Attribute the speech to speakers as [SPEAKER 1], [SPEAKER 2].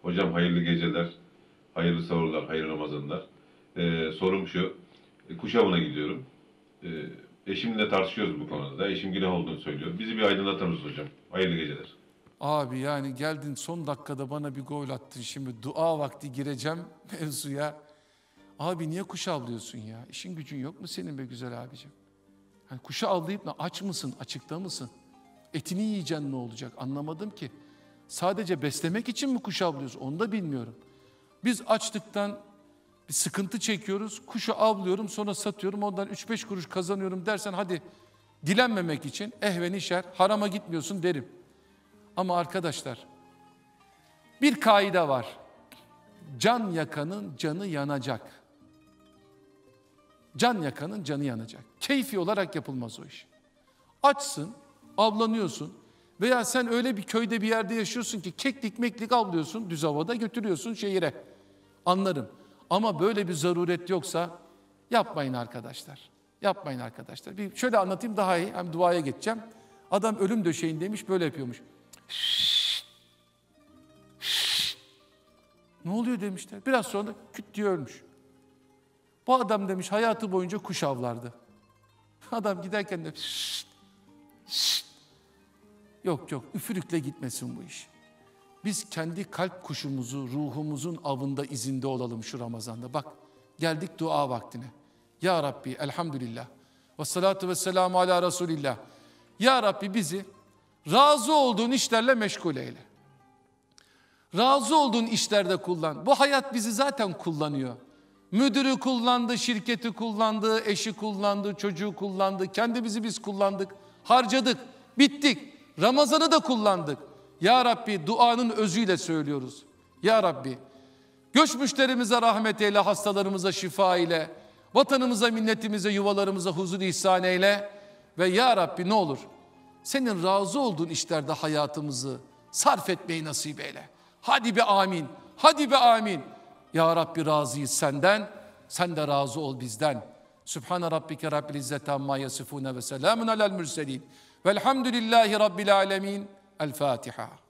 [SPEAKER 1] Hocam hayırlı geceler, hayırlı sahurlar, hayırlı Ramazanlar. Sorum şu, kuş avına gidiyorum. Eşimle tartışıyoruz bu konuda. Eşim günah olduğunu söylüyor. Bizi bir aydınlatır mısınız hocam? Hayırlı geceler.
[SPEAKER 2] Abi yani geldin son dakikada bana bir gol attın, şimdi dua vakti gireceğim mevzuya. Abi niye kuş avlıyorsun ya? İşin gücün yok mu senin be güzel abicim? Yani kuşu avlayıp da aç mısın, açıkta mısın? Etini yiyeceksin, ne olacak anlamadım ki. Sadece beslemek için mi kuş avlıyoruz onu da bilmiyorum. Biz açlıktan bir sıkıntı çekiyoruz, kuşu avlıyorum, sonra satıyorum, ondan 3-5 kuruş kazanıyorum dersen hadi dilenmemek için ehven-i şer, harama gitmiyorsun derim. Ama arkadaşlar bir kaide var. Can yakanın canı yanacak. Can yakanın canı yanacak. Keyfi olarak yapılmaz o iş. Açsın, avlanıyorsun veya sen öyle bir köyde bir yerde yaşıyorsun ki keklik meklik avlıyorsun, düz havada götürüyorsun şehire. Anlarım. Ama böyle bir zaruret yoksa yapmayın arkadaşlar. Yapmayın arkadaşlar. Bir şöyle anlatayım daha iyi. Hem duaya geçeceğim. Adam ölüm döşeğindeymiş, böyle yapıyormuş. Şşş, şşş. Ne oluyor demişler. Biraz sonra küt diye ölmüş. Bu adam demiş hayatı boyunca kuş avlardı. Adam giderken de şşş, şşş. Yok üfürükle gitmesin bu iş. Biz kendi kalp kuşumuzu, ruhumuzun avında, izinde olalım şu Ramazan'da. Bak geldik dua vaktine. Ya Rabbi elhamdülillah. Ve salatu ve selamu ala Resulillah. Ya Rabbi bizi razı olduğun işlerle meşgul eyle. Razı olduğun işlerde kullan. Bu hayat bizi zaten kullanıyor. Müdürü kullandı, şirketi kullandı, eşi kullandı, çocuğu kullandı. Kendimizi biz kullandık, harcadık, bittik. Ramazan'ı da kullandık. Ya Rabbi duanın özüyle söylüyoruz. Ya Rabbi göçmüşlerimize rahmet eyle, hastalarımıza şifa eyle, vatanımıza, milletimize, yuvalarımıza huzur ihsan eyle. Ve Ya Rabbi ne olur senin razı olduğun işlerde hayatımızı sarf etmeyi nasip eyle. Hadi be amin, hadi be amin. Ya Rabbi razıyız senden, sen de razı ol bizden. Sübhane Rabbike Rabbil İzzeti Amma Yasifune ve selamun alel mürselin. Velhamdülillahi Rabbil Alemin. El Fatiha.